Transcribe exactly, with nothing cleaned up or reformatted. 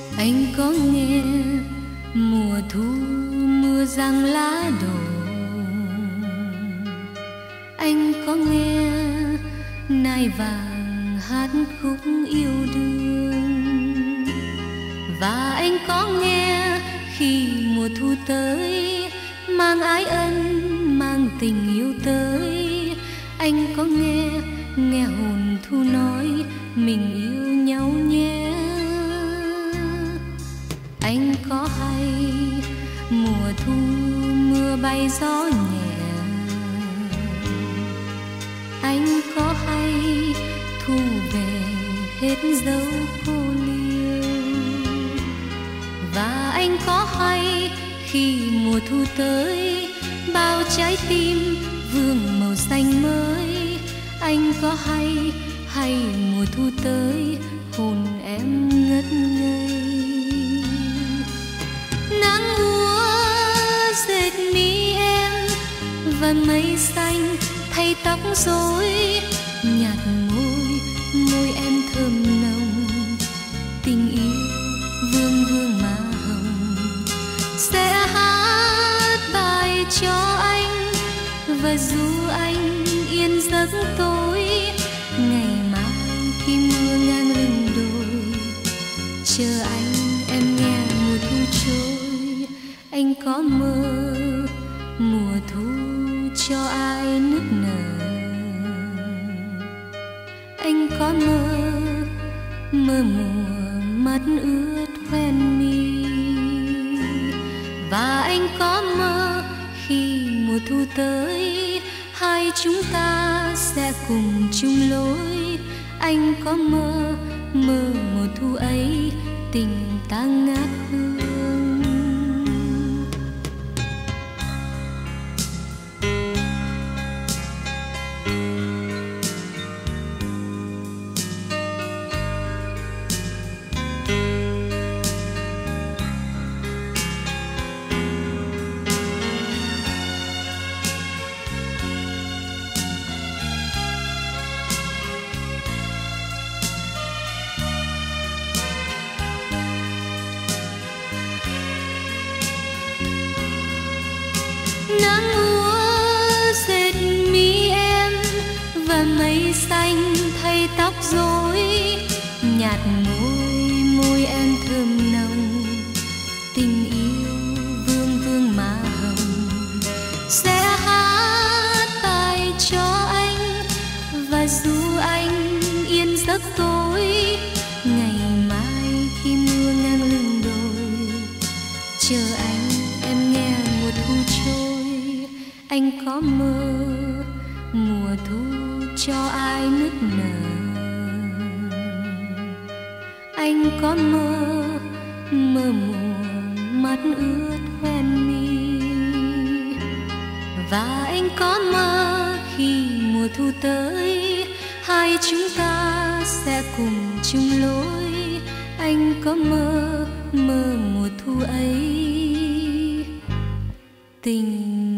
Anh có nghe mùa thu mưa giăng lá đổ, anh có nghe nai vàng hát khúc yêu đương, và anh có nghe khi mùa thu tới mang ái ân mang tình yêu tới. Anh có nghe nghe hồn thu nói mình yêu nhau nhé. Anh có hay mùa thu mưa bay gió nhẹ, anh có hay thu về hết dấu cô liêu, và anh có hay khi mùa thu tới bao trái tim vương màu xanh mới. Anh có hay hay mùa thu tới hồn em ngất ngây. Nắng úa dệt mi em và mây xanh thay tóc rối, nhạt môi môi em thơm nồng, tình yêu vương vương má hồng. Sẽ hát bài cho anh và ru anh yên giấc tối, ngày mai khi mưa ngang lưng đồi chờ anh em nghe mùa thu trôi. Anh có mơ mùa thu cho ai nức nở, anh có mơ mơ mùa mắt ướt hoen mi, và anh có mơ khi mùa thu tới hai chúng ta sẽ cùng chung lối. Anh có mơ mơ mùa thu ấy tình ta ngát hương. Nắng úa dệt mi em và mây xanh thay tóc rối, nhạt môi môi em thơm nồng, tình yêu vương vương má hồng. Sẽ hát bài cho anh và ru anh yên giấc tối, ngày mai khi mưa ngang lưng đồi chờ anh em nghe mùa thu trôi. Anh có mơ mùa thu cho ai nức nở, anh có mơ mơ mùa mắt ướt hoen mi, và anh có mơ khi mùa thu tới hai chúng ta sẽ cùng chung lối. Anh có mơ mơ mùa thu ấy tình